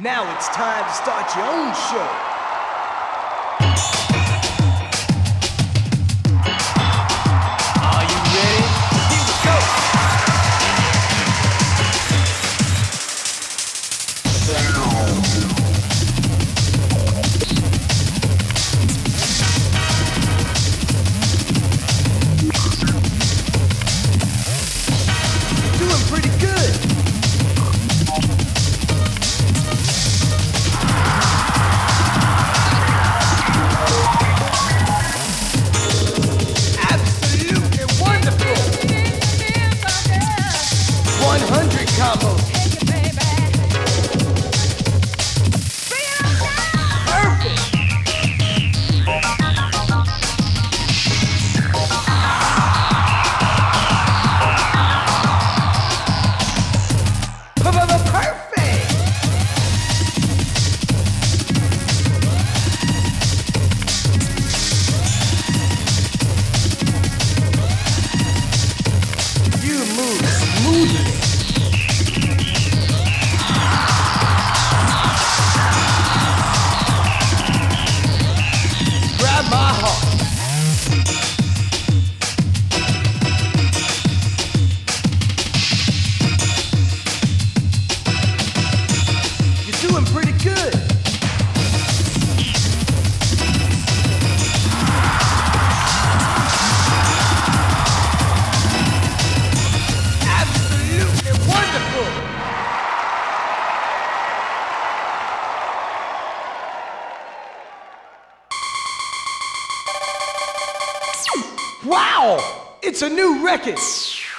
Now it's time to start your own show. Are you ready? Here we go. Doing pretty good. Absolutely wonderful. 100 combos. Perfect. Perfect. You move smoothly. Grab my heart. You're doing pretty good. Absolutely wonderful. Wow! It's a new record.